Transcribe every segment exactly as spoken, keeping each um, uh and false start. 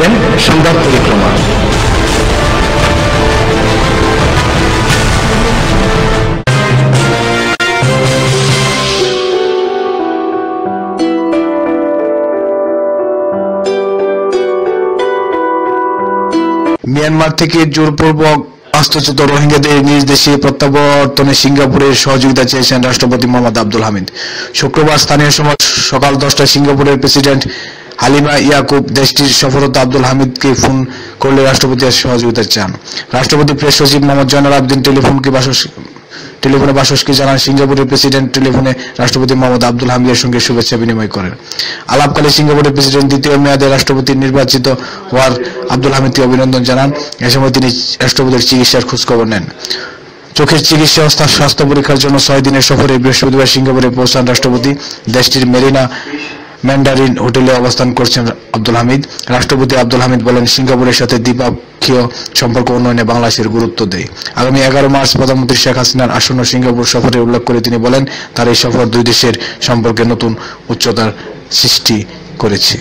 দেখছেন সংবাদ পরিক্রমা। মিয়ানমার থেকে জোরপূর্বক বাস্তুচ্যুত রোহিঙ্গাদের নিজ দেশে প্রত্যাবর্তনে সিঙ্গাপুরের সহযোগিতা চেয়েছেন রাষ্ট্রপতি মোহাম্মদ আব্দুল হামিদ। শুক্রবার স্থানীয় সময় সকাল দশটায় সিঙ্গাপুরের প্রেসিডেন্ট হালিমা ইয়াকুব দেশটির সফররত আব্দুল হামিদকে ফোন করলে রাষ্ট্রপতি সহযোগিতা চান। রাষ্ট্রপতি প্রেস সচিব মোহাম্মদ জয়নাল আবদিন টেলিফোনকে বাসস টেলিফোনে বাসসকে জানান, সিঙ্গাপুরের প্রেসিডেন্ট টেলিফোনে রাষ্ট্রপতি মোহাম্মদ আব্দুল হামিদের সঙ্গে শুভেচ্ছা বিনিময় করেন। আলাপকালে সিঙ্গাপুরের প্রেসিডেন্ট দ্বিতীয় মেয়াদে রাষ্ট্রপতি নির্বাচিত হওয়ার আব্দুল হামিদকে অভিনন্দন জানান। এ সময় তিনি রাষ্ট্রপতির চিকিৎসার খোঁজখবর নেন। চোখের চিকিৎসা ও স্বাস্থ্য পরীক্ষার জন্য ছয় দিনের সফরে বৃহস্পতিবার সিঙ্গাপুরে পৌঁছান রাষ্ট্রপতি। দেশটির মেরিনা ম্যান্ডারিন হোটেলে অবস্থান করছেন আব্দুল হামিদ। রাষ্ট্রপতি আব্দুল হামিদ বলেন, সিঙ্গাপুরের সাথে দ্বিপক্ষীয় সম্পর্ক উন্নয়নে বাংলাদেশের গুরুত্ব দেয়। আগামী এগারো মার্চ প্রধানমন্ত্রী শেখ হাসিনার আসন্ন সিঙ্গাপুর সফরে উল্লেখ করে তিনি বলেন, তার এই সফর দুই দেশের সম্পর্কে নতুন উচ্চতার সৃষ্টি করেছে।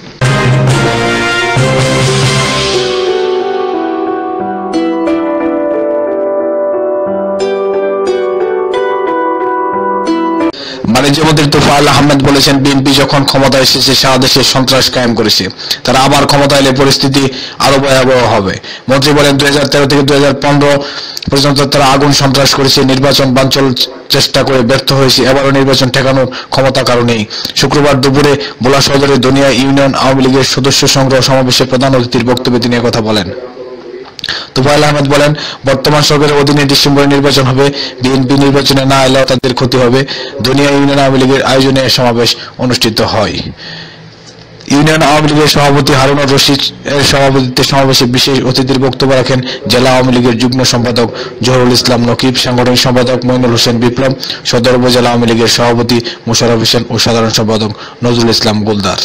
বাণিজ্যমন্ত্রী তোফায়েল আহমেদ বলেছেন, বিএনপি যখন ক্ষমতায় এসেছে সারা দেশে সন্ত্রাস কায়েম করেছে, তারা আবার ক্ষমতা এলে পরিস্থিতি আরো ভয়াবহ হবে। মন্ত্রী বলেন, দুই হাজার তেরো থেকে দুই হাজার পনেরো পর্যন্ত তারা আগুন সন্ত্রাস করেছে, নির্বাচন বানচাল চেষ্টা করে ব্যর্থ হয়েছে, এবারও নির্বাচন ঠেকানোর ক্ষমতা কারো নেই। শুক্রবার দুপুরে ভোলা সদরের দনিয়া ইউনিয়ন আওয়ামী লীগের সদস্য সংগ্রহ সমাবেশে প্রধান অতিথির বক্তব্যে তিনি কথা বলেন। তোফায়েল আহমেদ বলেন, বর্তমান সরকারের অধীনে ডিসেম্বরে নির্বাচন হবে, বিএনপি নির্বাচনে না এলেও তাদের ক্ষতি হবে। দনিয়া ইউনিয়ন আওয়ামী লীগের আয়োজনে সমাবেশ অনুষ্ঠিত হয়। ইউনিয়ন আওয়ামী লীগের সভাপতি হারুনুর রশিদ এর সভাপতিত্বে সমাবেশে বিশেষ অতিথির বক্তব্য রাখেন জেলা আওয়ামী লীগের যুগ্ম সম্পাদক জহুরুল ইসলাম নকিব, সাংগঠনিক সম্পাদক মইনুল হোসেন বিপ্লব, সদর উপজেলা আওয়ামী লীগের সভাপতি মোশাররফ হোসেন ও সাধারণ সম্পাদক নজরুল ইসলাম গোলদার।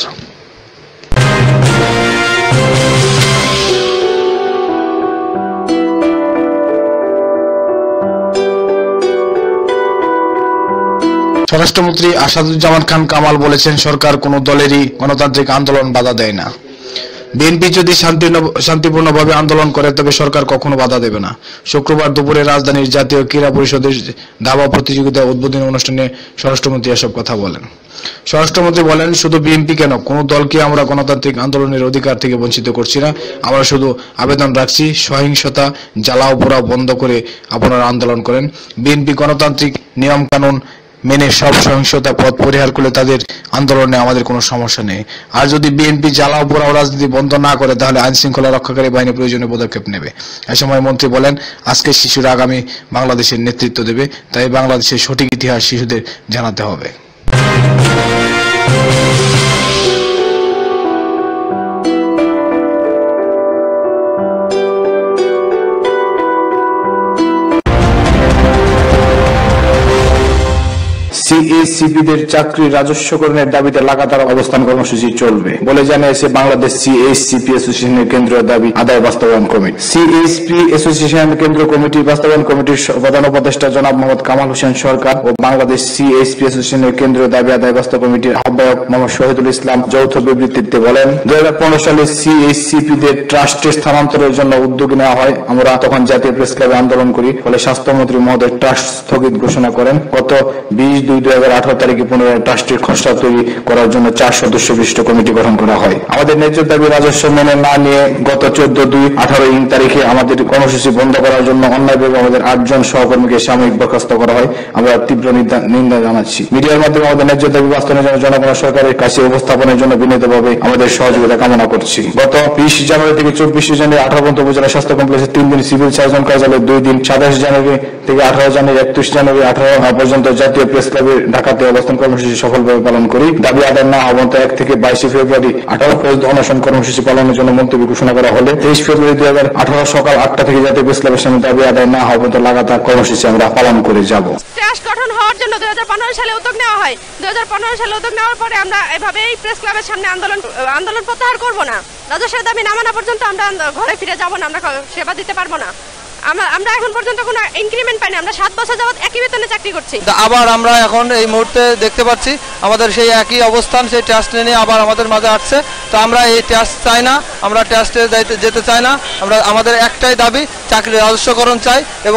স্বরাষ্ট্রমন্ত্রী আসাদুজ্জামান খান কামাল বলেছেন, সরকার কোনো দলেরই গণতান্ত্রিক আন্দোলন বাধা দেয় না। বিএনপি যদি শান্তিপূর্ণভাবে আন্দোলন করে তবে সরকার কখনো বাধা দেবে না। শুক্রবার দুপুরে রাজধানীর জাতীয় ক্রীড়া পরিষদের ধাবা প্রতিযোগিতা উদ্বোধনী অনুষ্ঠানে স্বরাষ্ট্রমন্ত্রী এসব কথা বলেন। স্বরাষ্ট্রমন্ত্রী বলেন, শুধু বিএনপি কেন, কোনো দলকে আমরা গণতান্ত্রিক আন্দোলনের অধিকার থেকে বঞ্চিত করছি না। আমরা শুধু আবেদন রাখছি, সহিংসতা জ্বালাও পোড়াও বন্ধ করে আপনারা আন্দোলন করেন। বিএনপি গণতান্ত্রিক নিয়ম কানুন মেনে সব সহিংসতা পথ পরিহার করলে তাদের আন্দোলনে আমাদের কোনো সমস্যা নেই। আর যদি বিএনপি জ্বালাও পোড়াও রাজনীতি বন্ধ না করে তাহলে আইন শৃঙ্খলা রক্ষাকারী বাহিনী প্রয়োজনীয় পদক্ষেপ নেবে। এ সময় মন্ত্রী বলেন, আজকের শিশুরা আগামী বাংলাদেশের নেতৃত্ব দেবে, তাই বাংলাদেশের সঠিক ইতিহাস শিশুদের জানাতে হবে। সিএইচসিপিদের চাকরি রাজস্বকরণের দাবিতে লাগাতার অবস্থান কর্মসূচি চলবে বলে জানিয়েছে বাংলাদেশ সিএইচসিপি অ্যাসোসিয়েশনের কেন্দ্রীয় দাবি আদায় বাস্তবায়ন কমিটি। সিএইচপি অ্যাসোসিয়েশন কেন্দ্রীয় কমিটি বাস্তবায়ন কমিটির প্রধান উপদেষ্টা জনাব মোহাম্মদ কামাল হোসেন সরকার ও বাংলাদেশ সিএইচপি অ্যাসোসিয়েশনের কেন্দ্রীয় দাবি আদায় বাস্তবায়ন কমিটির আহ্বায়ক মোহাম্মদ শহীদুল ইসলাম যৌথ বিবৃতিতে বলেন, দুই হাজার পনেরো সালে সিএইচসিপিদের ট্রাস্টে স্থানান্তরের জন্য উদ্যোগ নেওয়া হয়। আমরা তখন জাতীয় প্রেস ক্লাবে আন্দোলন করি, ফলে স্বাস্থ্যমন্ত্রী মহোদয় ট্রাস্ট স্থগিত ঘোষণা করেন। গত বিশ দুই দুই হাজার আঠারো তারিখে পুনরায় ট্রাস্টের খসড়া তৈরি করার জন্য চার সদস্য বিশিষ্ট কমিটি গঠন করা হয়। আমাদের ন্যায্য দাবি রাজস্ব মেনে না নিয়ে গত চোদ্দ দুই আঠারো ইং তারিখে আমাদের কর্মসূচি বন্ধ করার জন্য অন্যায়ভাবে আমাদের আটজন সহকর্মীকে সাময়িক বরখাস্ত করা হয়। আমরা তীব্র নিন্দা জানাচ্ছি। মিডিয়ার মাধ্যমে আমাদের ন্যায্য দাবি বাস্তবায়নের জন্য জনগণ সরকারের কাছে উপস্থাপনের জন্য বিনীতভাবে আমাদের সহযোগিতা কামনা করছি। গত বিশ জানুয়ারি থেকে চব্বিশে জানুয়ারি আঠারো পর্যন্ত উপজেলা স্বাস্থ্য কমপ্লেক্সে তিন দিন, সিভিল সার্জন কার্যালয়ে দুই দিন, সাতাশ জানুয়ারি থেকে আঠারো জানুয়ারি একত্রিশ জানুয়ারি আঠারো পর্যন্ত জাতীয় প্রেস ক্লাবে ঢাকাতে অবস্থান কর্মসূচি সফলভাবে পালন করি। দাবি আদায় না হওয়া এক থেকে বাইশে ফেব্রুয়ারি আঠারো অনশন কর্মসূচি পালনের জন্য মন্তব্য ঘোষণা করা হলে তেইশ ফেব্রুয়ারি দুই হাজার আঠারো সকাল আটটা থেকে জাতীয় প্রেস ক্লাবের সামনে দাবি আদায় না হওয়া পর্যন্ত লাগাতার কর্মসূচি আমরা পালন করে যাব। ট্রাস্ট গঠন হওয়ার জন্য দুই হাজার পনেরো সালে উদ্যোগ নেওয়া হয়। দুই হাজার পনেরো সালে উদ্যোগ নেওয়ার পরে আমরা এভাবেই প্রেস ক্লাবের সামনে আন্দোলন আন্দোলন প্রত্যাহার করব না। রাজস্বের দাবি না মানা পর্যন্ত আমরা ঘরে ফিরে যাব না, আমরা সেবা দিতে পারবো না। আমরা এখন পর্যন্ত কোনো ইনক্রিমেন্ট পাইনি। আমরা সাত বছর যাবত একই বেতনে চাকরি করছি। আবার আমরা এখন এই মুহূর্তে দেখতে পাচ্ছি আমাদের সেই একই অবস্থান, সেই ট্রাস্ট নিয়ে আবার আমাদের মাঝে আসছে। তো আমরা এই ট্রাস্ট চাই না, আমরা ট্রাস্টে যেতে চাই না। আমরা আমাদের একটাই দাবি, চাকরির রাজস্বকরণ চাই। এবং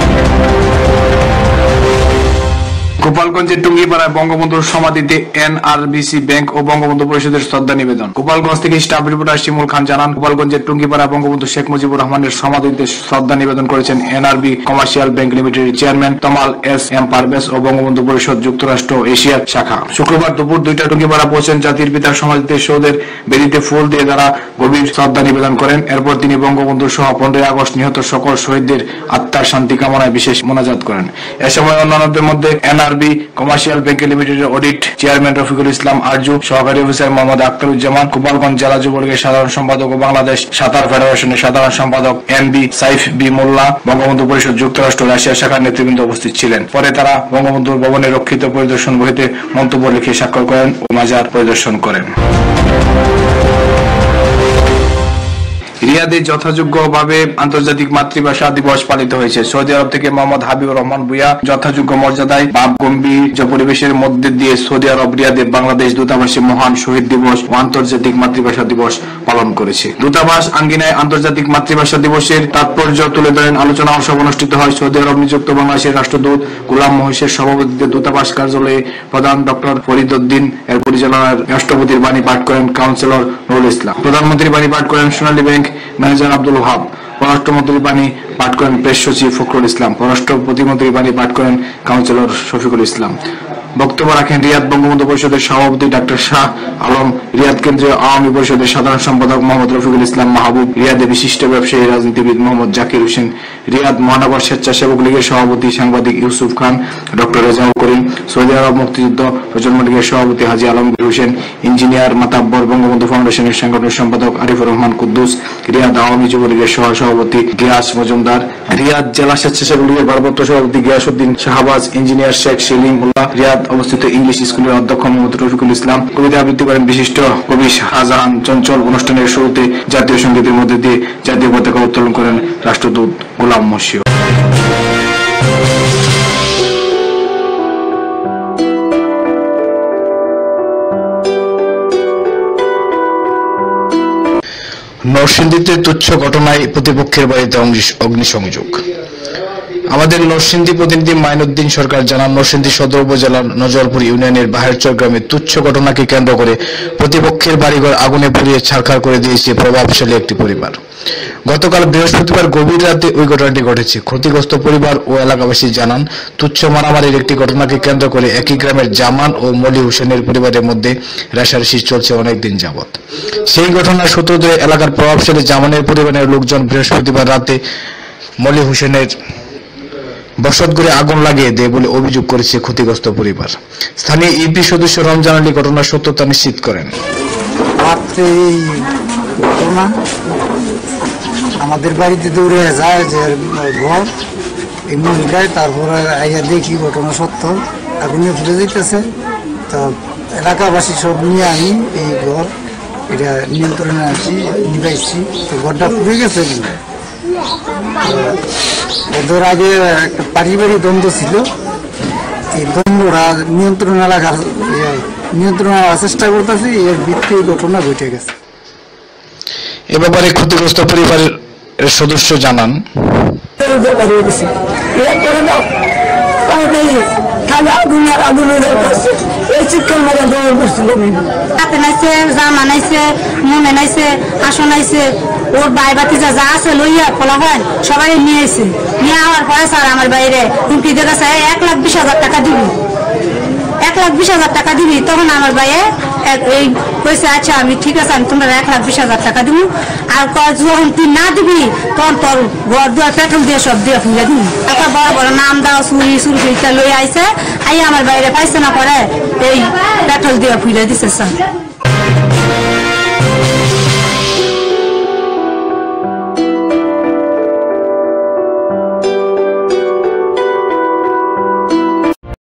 গোপালগঞ্জের টুঙ্গিপাড়ায় বঙ্গবন্ধুর সমাধিতে এনআরবিসি ব্যাংক ও বঙ্গবন্ধু পরিষদের শ্রদ্ধা নিবেদন। গোপালগঞ্জ থেকে স্টাফ রিপোর্টার শিমুল খান জানান, গোপালগঞ্জের টুঙ্গিপাড়ায় বঙ্গবন্ধু শেখ মুজিবুর রহমানের সমাধিতে শ্রদ্ধা নিবেদন করেছেন এনআরবি কমার্শিয়াল ব্যাংক লিমিটেডের chairman Tamal S M Parvez ও বঙ্গবন্ধু পরিষদ যুক্তরাষ্ট্র এশিয়ার শাখা। শুক্রবার দুপুর দুইটা টুঙ্গিপাড়া পৌঁছেন জাতির পিতার সমাধিতে শহীদের বেদিতে ফুল দিয়ে তারা গভীর শ্রদ্ধা নিবেদন করেন। এরপর তিনি বঙ্গবন্ধু সহ পনেরোই আগস্ট নিহত সকল শহীদদের আত্মার শান্তি কামনায় বিশেষ মোনাজাত করেন। এ সময় অন্যান্যদের মধ্যে এনআরবি কমার্শিয়াল ব্যাংক লিমিটেডের অডিট চেয়ারম্যান রফিকুল ইসলাম আরজু, সহকারী অফিসার মোহাম্মদ আখতারুজ্জামান, গোপালগঞ্জ জেলা যুবলীগের সাধারণ সম্পাদক ও বাংলাদেশ সাঁতার ফেডারেশনের সাধারণ সম্পাদক N B Saif B Molla, Bangabandhu পরিষদ যুক্তরাষ্ট্র রাশিয়া শাখার নেতৃবৃন্দ উপস্থিত ছিলেন। পরে তারা বঙ্গবন্ধুর ভবনে রক্ষিত পরিদর্শন বইতে মন্তব্য লিখে স্বাক্ষর করেন ও মাজার পরিদর্শন করেন। রিয়াদে যথাযোগ্যভাবে আন্তর্জাতিক মাতৃভাষা দিবস পালিত হয়েছে। সৌদি আরব থেকে মোহাম্মদ হাবিবুর রহমান ভুইয়া যথাযোগ্য মর্যাদায় ভাব গম্ভীর পরিবেশের মধ্যে দিয়ে সৌদি আরব রিয়াদে বাংলাদেশ দূতাবাসে মহান শহীদ দিবস ও আন্তর্জাতিক মাতৃভাষা দিবস পালন করেছে। দূতাবাস আঙ্গিনায় আন্তর্জাতিক মাতৃভাষা দিবসের তাৎপর্য তুলে ধরেন আলোচনা সভা অনুষ্ঠিত হয়। সৌদি আরব নিযুক্ত বাংলাদেশের রাষ্ট্রদূত গোলাম মহিষের সভাপতিত্বে দূতাবাস কার্যালয়ে প্রধান ডক্টর ফরিদ উদ্দিন এর পরিচালনায় রাষ্ট্রপতির বাণী পাঠ করেন কাউন্সিলর নুরুল ইসলাম। প্রধানমন্ত্রীর বাণী পাঠ করেন সোনালী ব্যাংক ম্যানেজার আব্দুল ওহাব। পররাষ্ট্রমন্ত্রীর বাণী পাঠ করেন প্রেস সচিব ফখরুল ইসলাম। পররাষ্ট্র প্রতিমন্ত্রীর বাণী পাঠ করেন কাউন্সিলর শফিকুল ইসলাম। বক্তব্য রাখেন রিয়াদ বঙ্গবন্ধু পরিষদের সভাপতি ডাক্তার শাহ আলম, রিয়াদ কেন্দ্রীয় আওয়ামী পরিষদের সাধারণ সম্পাদক মোহাম্মদ রফিকুল ইসলাম মাহবুব, রিয়াদে বিশিষ্ট ব্যবসায়ী রাজনীতিবিদ মোহাম্মদ জাকির হোসেন, রিয়াদ মহানগর স্বেচ্ছাসেবক লীগের সভাপতি সাংবাদিক ইউসুফ খান, ডক্টর রেজাউল করিম, সৌদি আরব মুক্তিযুদ্ধ প্রজন্ম লীগের সভাপতি হাজী আলমগীর হোসেন, ইঞ্জিনিয়ার মাতাব্বর, বঙ্গবন্ধু ফাউন্ডেশনের সাংগঠনিক সম্পাদক আরিফুর রহমান কুদ্দুস, রিয়াদ আওয়ামী যুবলীগের সহ সভাপতি গিয়াস মজুমদার, রিয়াদ জেলা স্বেচ্ছাসেবক লীগের ভারপ্রাপ্ত সভাপতি গিয়াসউদ্দিন শাহবাজ, ইঞ্জিনিয়ার শেখ সেলিম উল্লাহ, রিয়াদ অবস্থিত ইংলিশ স্কুলের অধ্যক্ষ মোহাম্মদ রফিকুল ইসলাম। কবিতা আবৃত্তি করেন বিশিষ্ট কবি শাহজাহান চঞ্চল। অনুষ্ঠানের শুরুতে জাতীয় সঙ্গীতের মধ্যে দিয়ে জাতীয় পতাকা উত্তোলন করেন রাষ্ট্রদূত গোলাম মহিষ। নরসিংদীতে তুচ্ছ ঘটনায় প্রতিপক্ষের বাড়িতে অগ্নিসংযোগ। আমাদের নরসিংদী প্রতিনিধি মাইনুদ্দিন সরকার জানান, নরসিংদী সদর উপজেলার নজরপুর ইউনিয়নের বাহেরচর গ্রামে তুচ্ছ ঘটনাকে কেন্দ্র করে প্রতিপক্ষের বাড়িঘর আগুনে পুড়িয়ে ছারখার করে দিয়েছে প্রভাবশালী একটি পরিবার। গতকাল বৃহস্পতিবার গভীর রাতে ওই ঘটনাটি ঘটেছে। ক্ষতিগ্রস্ত পরিবার ও এলাকাবাসী জানান, তুচ্ছ মারামারির একটি ঘটনাকে কেন্দ্র করে একই গ্রামের জামান ও মলি হোসেনের পরিবারের মধ্যে রেষারেষি চলছে অনেকদিন যাবৎ। সেই ঘটনার সূত্র ধরে এলাকার প্রভাবশালী জামানের পরিবারের লোকজন বৃহস্পতিবার রাতে মলি হোসেনের বসতঘরে আগুন লাগিয়ে দেয় বলে অভিযোগ করেছে ক্ষতিগ্রস্ত পরিবার। স্থানীয় ইউপি সদস্য রমজান আলী ঘটনার সত্যতা নিশ্চিত করেন। আমাদের বাড়িতে দৌড়ে যায় যে ঘর এই মহিলায়, তারপরে আইয়া দেখি ঘটনা সত্য, আগুনে ফুলে যেতেছে। তো এলাকাবাসী সব নিয়ে আমি এই ঘর এটা নিয়ন্ত্রণে আনছি, নিবাইছি। তো ঘরটা পুড়ে গেছে। ওদের আগে একটা পারিবারিক দ্বন্দ্ব ছিল, এই দ্বন্দ্বটা নিয়ন্ত্রণ এলাকার নিয়ন্ত্রণ চেষ্টা করতেছি, এর ভিত্তি ঘটনা ঘটে গেছে। এ ব্যাপারে ক্ষতিগ্রস্ত পরিবারের সদস্য জানান, মনে নাইছে আসন আইছে, ওর ভাই বাতিজা যা আছে লইয়া ফলা হয় সবাই নিয়ে এসে নিয়ে আওয়ার পরে স্যার আমার বাইরে হুমকি দিতেছে এক লাখ বিশ হাজার টাকা দিবি, এক লাখ বিশ হাজার টাকা দিবি। তখন আমার ভাইয়ে এই কইছে, আচ্ছা আমি ঠিক আছে, আমি তোমরা এক লাখ বিশ হাজার টাকা দিব। আর যখন তুই না দিবি তখন তোর ঘর দুয়ার পেট্রোল দিয়ে সব দিয়ে ফুলে দিবি। একটা বড় বড় নাম দাও চুরি চুরি লই আইসে, আই আমার বাইরে পাইছে না পরে এই পেট্রোল দিয়ে ফুলে দিছে স্যার।